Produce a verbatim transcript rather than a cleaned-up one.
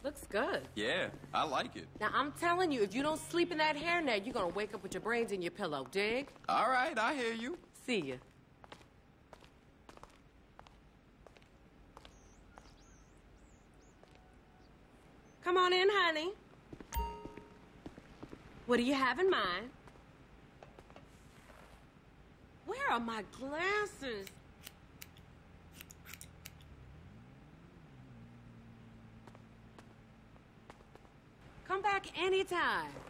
Looks good. Yeah, I like it. Now, I'm telling you, if you don't sleep in that hairnet, you're gonna wake up with your brains in your pillow, dig? All right, I hear you. See ya. Come on in, honey. What do you have in mind? Where are my glasses? Come back anytime.